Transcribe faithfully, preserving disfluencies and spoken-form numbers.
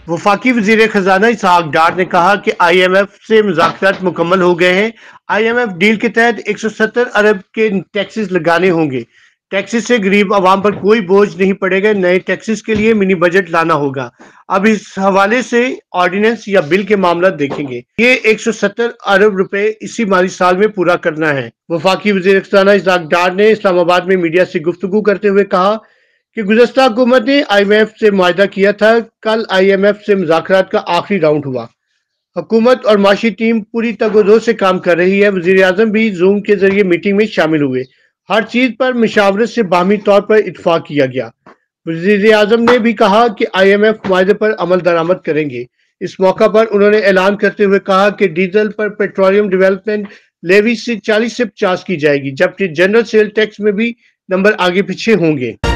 वफाकी वजीर खजाना इसहाक डार ने कहा कि आई एम एफ से मुज़ाकरात मुकम्मल हो गए हैं। आई एम एफ डील के तहत एक सौ सत्तर अरब के टैक्सेस लगाने होंगे। टैक्सेस से गरीब आवाम पर कोई बोझ नहीं पड़ेगा। नए टैक्सेस के लिए मिनी बजट लाना होगा। अब इस हवाले से ऑर्डिनेंस या बिल के मामला देखेंगे। ये एक सौ सत्तर अरब रुपए इसी माली साल में पूरा करना है। वफाकी वजीर खजाना इसहाक डार ने इस्लामाबाद में मीडिया से गुफ्तगू करते हुए कहा कि गुज़श्ता हुकूमत ने आई एम एफ से मुआहदा किया था। कल आई एम एफ से मुज़ाकरात का आखिरी राउंड हुआ। हुकूमत और माशी टीम पूरी तगोदो से काम कर रही है। वज़ीर आज़म भी जूम के जरिए मीटिंग में शामिल हुए। हर चीज पर मुशावरत से बाहमी तौर पर इत्तफाक किया गया। वज़ीर आज़म ने भी कहा कि आई एम एफ मुआहदे पर अमल दरामद करेंगे। इस मौका पर उन्होंने ऐलान करते हुए कहा कि डीजल पर पेट्रोलियम डेवलपमेंट लेवी से चालीस से पचास की जाएगी, जबकि जनरल सेल टैक्स में भी नंबर आगे पीछे होंगे।